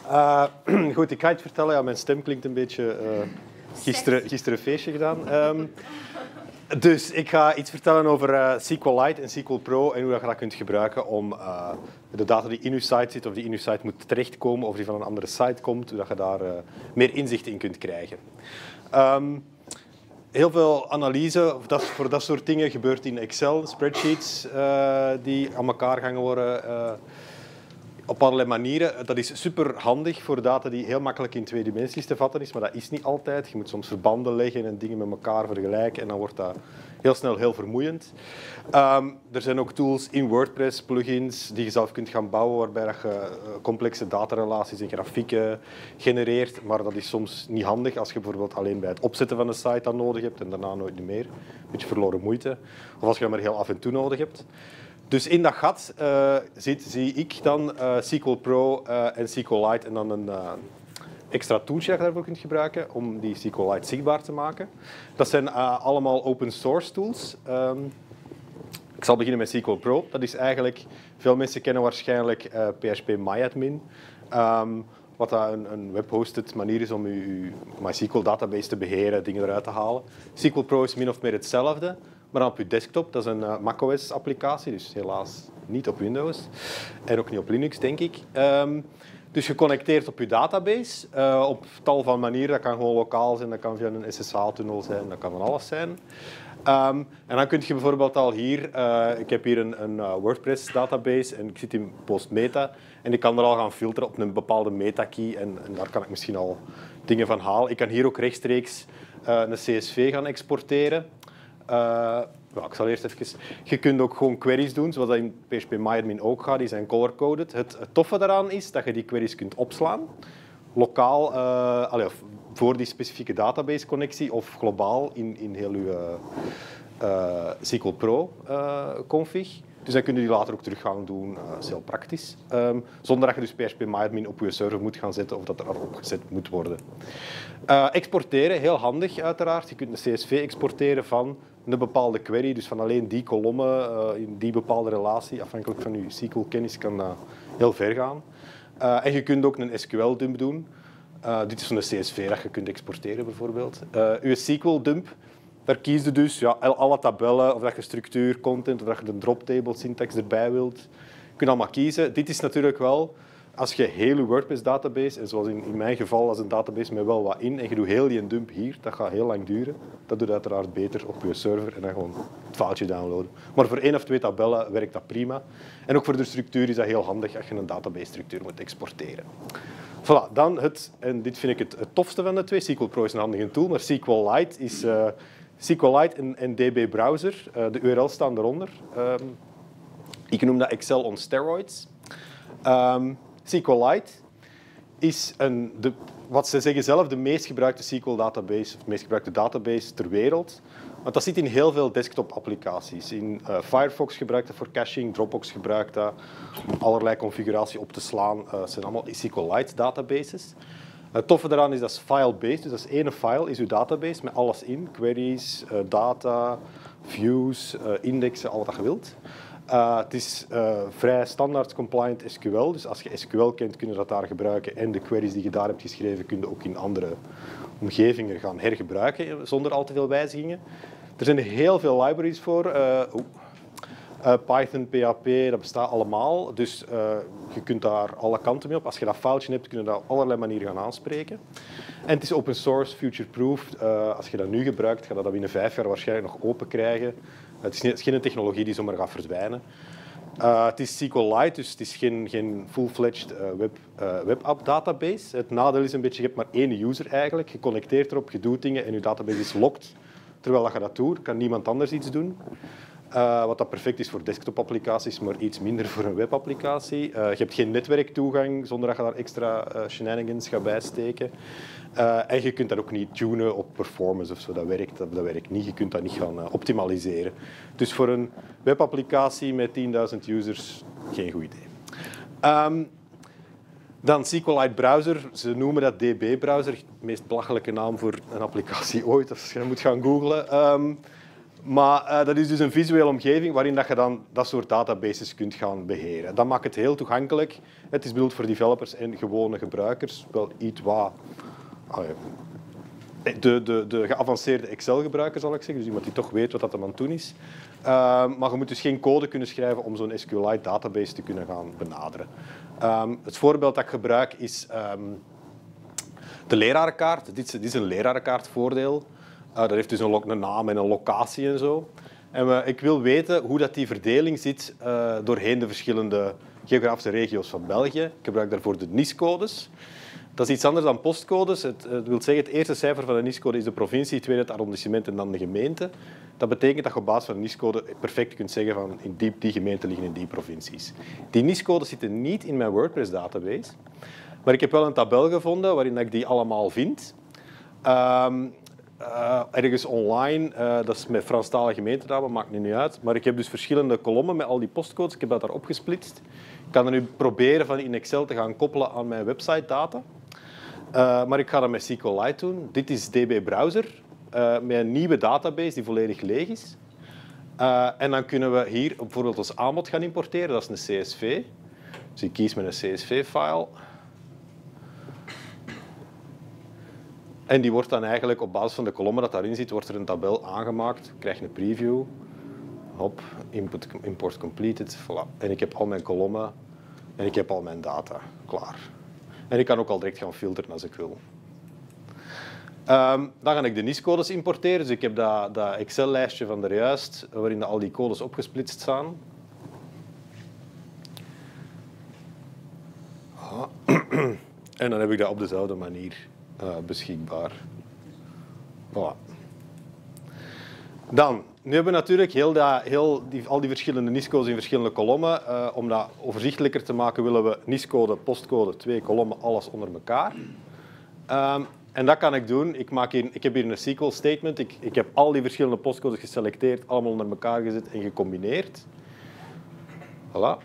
Goed, ik ga het vertellen. Ja, mijn stem klinkt een beetje... gisteren een feestje gedaan. Dus ik ga iets vertellen over SQLite en SQL Pro en hoe je dat kunt gebruiken om de data die in je site zit of die in je site moet terechtkomen of die van een andere site komt, zodat je daar meer inzicht in kunt krijgen. Heel veel analyse voor dat soort dingen gebeurt in Excel, spreadsheets die aan elkaar gehangen worden op allerlei manieren. Dat is super handig voor data die heel makkelijk in twee dimensies te vatten is, maar dat is niet altijd. Je moet soms verbanden leggen en dingen met elkaar vergelijken en dan wordt dat heel snel heel vermoeiend. Er zijn ook tools in WordPress, plugins die je zelf kunt gaan bouwen waarbij je complexe datarelaties en grafieken genereert, maar dat is soms niet handig als je bijvoorbeeld alleen bij het opzetten van een site dat nodig hebt en daarna nooit meer. Een beetje verloren moeite. Of als je dat maar heel af en toe nodig hebt. Dus in dat gat zie ik dan SQL Pro en SQLite en dan een extra tooltje dat je daarvoor kunt gebruiken om die SQLite zichtbaar te maken. Dat zijn allemaal open source tools. Ik zal beginnen met SQL Pro. Dat is eigenlijk, veel mensen kennen waarschijnlijk PHP-MyAdmin. Wat een web-hosted manier is om je MySQL database te beheren, dingen eruit te halen. SQL Pro is min of meer hetzelfde. Maar dan op je desktop, dat is een macOS-applicatie, dus helaas niet op Windows. En ook niet op Linux, denk ik. Dus geconnecteerd op je database op tal van manieren. Dat kan gewoon lokaal zijn, dat kan via een SSH-tunnel zijn, dat kan van alles zijn. En dan kun je bijvoorbeeld al hier, ik heb hier een WordPress-database en ik zit in PostMeta. En ik kan er al gaan filteren op een bepaalde meta-key en daar kan ik misschien al dingen van halen. Ik kan hier ook rechtstreeks een CSV gaan exporteren. Ik zal eerst even... Je kunt ook gewoon queries doen, zoals dat in PHP-MyAdmin ook gaat. Die zijn color-coded. Het toffe daaraan is dat je die queries kunt opslaan. Lokaal, voor die specifieke database-connectie of globaal in heel je SQL Pro-config. Dus dan kun je die later ook terug gaan doen. Dat is heel praktisch. Zonder dat je dus PHP-MyAdmin op je server moet gaan zetten of dat er opgezet moet worden. Exporteren, heel handig uiteraard. Je kunt een CSV exporteren van een bepaalde query, dus van alleen die kolommen in die bepaalde relatie. Afhankelijk van je SQL-kennis kan dat heel ver gaan. En je kunt ook een SQL-dump doen. Dit is zo'n CSV dat je kunt exporteren bijvoorbeeld. Je SQL-dump, daar kies je dus alle tabellen, of dat je structuur, content, of dat je de drop-table syntax erbij wilt. Je kunt allemaal kiezen. Dit is natuurlijk wel, als je heel je WordPress-database, en zoals in mijn geval als een database met wel wat in, en je doet heel die dump hier, dat gaat heel lang duren. Dat doet uiteraard beter op je server en dan gewoon het foutje downloaden. Maar voor 1 of 2 tabellen werkt dat prima. En ook voor de structuur is dat heel handig als je een database-structuur moet exporteren. Voilà, dan en dit vind ik het tofste van de twee. SQL Pro is een handige tool, maar SQLite is... SQLite en DB Browser, de URL's staan eronder. Ik noem dat Excel on steroids. SQLite is wat ze zeggen zelf de meest gebruikte SQL-database, of de meest gebruikte database ter wereld. Want dat zit in heel veel desktop-applicaties. In Firefox gebruikt dat voor caching, Dropbox gebruikt dat om allerlei configuratie op te slaan. Het zijn allemaal SQLite-databases. Het toffe daaraan is dat is file-based, dus dat is één file, is uw database met alles in. Queries, data, views, indexen, al wat je wilt. Het is vrij standaard compliant SQL, dus als je SQL kent kun je dat daar gebruiken en de queries die je daar hebt geschreven kun je ook in andere omgevingen gaan hergebruiken zonder al te veel wijzigingen. Er zijn heel veel libraries voor. Python, PHP, dat bestaat allemaal. Dus je kunt daar alle kanten mee op. Als je dat foutje hebt, kun je dat op allerlei manieren gaan aanspreken. En het is open source, future-proof. Als je dat nu gebruikt, ga je dat binnen 5 jaar waarschijnlijk nog open krijgen. Het is geen technologie die zomaar gaat verdwijnen. Het is SQLite, dus het is geen full-fledged web-app database. Het nadeel is een beetje, je hebt maar één user eigenlijk. Je connecteert erop, je doet dingen en je database is locked. Terwijl je dat doet, kan niemand anders iets doen. Wat dat perfect is voor desktop-applicaties, maar iets minder voor een webapplicatie. Je hebt geen netwerktoegang zonder dat je daar extra shenanigans gaat bijsteken. En je kunt dat ook niet tunen op performance of zo. Dat werkt niet. Je kunt dat niet gaan optimaliseren. Dus voor een webapplicatie met 10.000 users, geen goed idee. Dan SQLite Browser. Ze noemen dat DB Browser. De meest belachelijke naam voor een applicatie ooit, als je dat moet gaan googlen. Maar dat is dus een visuele omgeving waarin dat je dan dat soort databases kunt gaan beheren. Dat maakt het heel toegankelijk. Het is bedoeld voor developers en gewone gebruikers. Wel iets wat... De geavanceerde Excel-gebruiker, zal ik zeggen. Dus iemand die toch weet wat dat aan het doen is. Maar je moet dus geen code kunnen schrijven om zo'n SQLite-database te kunnen gaan benaderen. Het voorbeeld dat ik gebruik is de lerarenkaart. Dit is een lerarenkaartvoordeel. Dat heeft dus een naam en een locatie en zo. En ik wil weten hoe dat die verdeling zit doorheen de verschillende geografische regio's van België. Ik gebruik daarvoor de NIS-codes. Dat is iets anders dan postcodes. Het wil zeggen, het eerste cijfer van de NIS-code is de provincie, het tweede het arrondissement en dan de gemeente. Dat betekent dat je op basis van de NIS-code perfect kunt zeggen van in die gemeenten liggen in die provincies. Die NIS-codes zitten niet in mijn WordPress-database, maar ik heb wel een tabel gevonden waarin ik die allemaal vind. Ergens online, dat is met Franstalige gemeentedata, maakt nu niet uit. Maar ik heb dus verschillende kolommen met al die postcodes. Ik heb dat daar opgesplitst. Ik kan er nu proberen van in Excel te gaan koppelen aan mijn website data. Maar ik ga dat met SQLite doen. Dit is DB Browser met een nieuwe database die volledig leeg is. En dan kunnen we hier bijvoorbeeld ons aanbod gaan importeren. Dat is een CSV. Dus ik kies met een CSV-file. En die wordt dan eigenlijk op basis van de kolommen dat daarin zit, wordt er een tabel aangemaakt. Ik krijg een preview. Hop, import completed. Voilà. En ik heb al mijn kolommen en ik heb al mijn data klaar. En ik kan ook al direct gaan filteren als ik wil. Dan ga ik de NIS-codes importeren. Dus ik heb dat Excel-lijstje van daarjuist, waarin al die codes opgesplitst staan. En dan heb ik dat op dezelfde manier beschikbaar. Voilà. Dan, nu hebben we natuurlijk al die verschillende NIS-codes in verschillende kolommen. Om dat overzichtelijker te maken willen we NIS-code, postcode, 2 kolommen, alles onder elkaar. En dat kan ik doen. Ik heb hier een SQL-statement. Ik heb al die verschillende postcodes geselecteerd, allemaal onder elkaar gezet en gecombineerd. Voilà.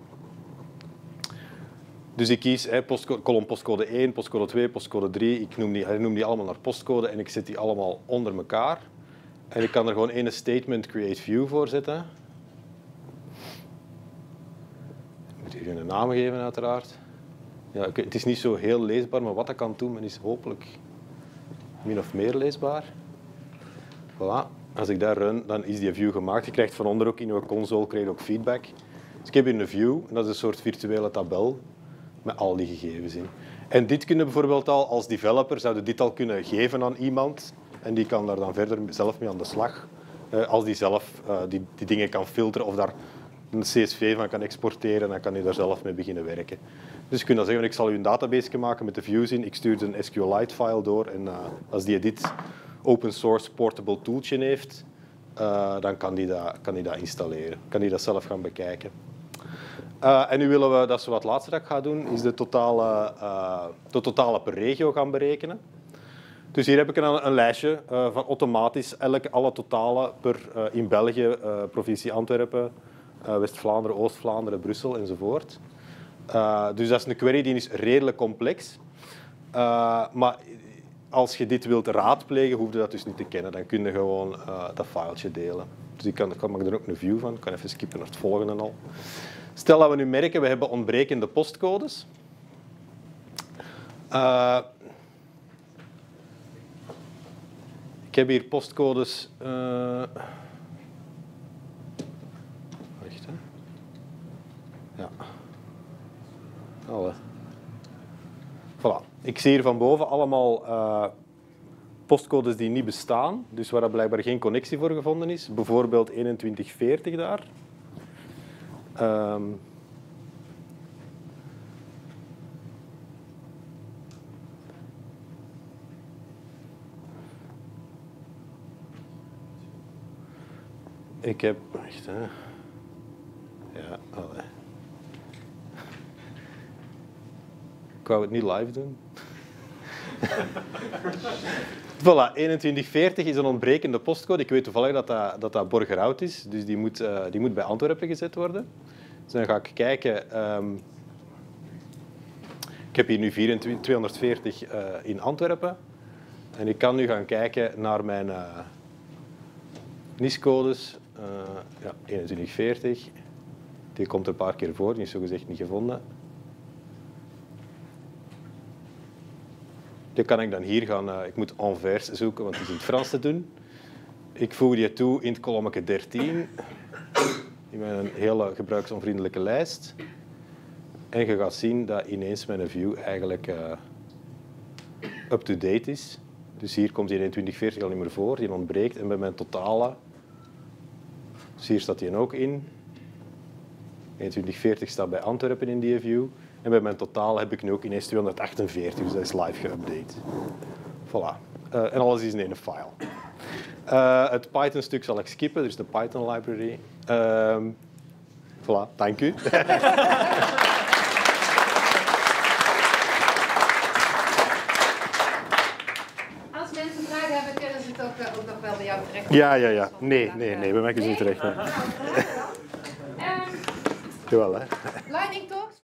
Dus ik kies kolom postcode 1, postcode 2, postcode 3. Ik noem die allemaal naar postcode en ik zet die allemaal onder elkaar. En ik kan er gewoon één statement create view voor zetten. Ik moet hier een naam geven, uiteraard. Ja, het is niet zo heel leesbaar, maar wat ik kan doen, is hopelijk min of meer leesbaar. Voilà. Als ik daar run, dan is die view gemaakt. Je krijgt van onder ook in je console ook feedback. Dus ik heb hier een view, en dat is een soort virtuele tabel met al die gegevens in. En dit kunnen bijvoorbeeld al als developer, zouden dit al kunnen geven aan iemand. En die kan daar dan verder zelf mee aan de slag. Als die zelf die dingen kan filteren of daar een CSV van kan exporteren, dan kan hij daar zelf mee beginnen werken. Dus je kunt dan zeggen, ik zal u een database maken met de views in. Ik stuur een SQLite-file door. En als die dit open source portable tooltje heeft, dan kan die dat installeren. Kan die dat zelf gaan bekijken. En nu willen we, dat is wat het laatste dat ik ga doen, is de totale per regio gaan berekenen. Dus hier heb ik een lijstje van automatisch alle totalen in België, provincie Antwerpen, West-Vlaanderen, Oost-Vlaanderen, Brussel enzovoort. Dus dat is een query die is redelijk complex. Maar als je dit wilt raadplegen, hoef je dat dus niet te kennen. Dan kun je gewoon dat filetje delen. Dus ik maak er ook een view van. Ik kan even skippen naar het volgende al. Stel dat we nu merken, we hebben ontbrekende postcodes. Ik heb hier postcodes. Wacht, hè. Ja. Alle. Voilà. Ik zie hier van boven allemaal postcodes die niet bestaan, dus waar blijkbaar geen connectie voor gevonden is. Bijvoorbeeld 2140 daar. Ik heb... Wacht, hè. Ja, allee. Ik wou het niet live doen. Voilà, 2140 is een ontbrekende postcode. Ik weet toevallig dat Borgerhout is, dus die moet bij Antwerpen gezet worden. Dus dan ga ik kijken... ik heb hier nu 240 in Antwerpen. En ik kan nu gaan kijken naar NIS-codes, ja, 2140. Die komt er een paar keer voor, die is zogezegd niet gevonden. Die kan ik dan hier gaan, ik moet envers zoeken, want het is in het Frans te doen. Ik voeg die toe in het kolommetje 13, in mijn hele gebruiksonvriendelijke lijst. En je gaat zien dat ineens mijn view eigenlijk up-to-date is. Dus hier komt die 2140 al niet meer voor, die ontbreekt. En bij mijn totale, dus hier staat die ook in. 2140 staat bij Antwerpen in die view. En bij mijn totaal heb ik nu ook ineens 248, dus dat is live geüpdate. Voilà. En alles is in één file. Het Python-stuk zal ik skippen, dus de Python library. Voilà, dank u. Als mensen vragen hebben, kunnen ze het ook nog wel bij jou terecht. Ja. Nee, bij mij kunnen ze niet terecht. Nou, graag gedaan. Jawel, hè. Lightning Talks.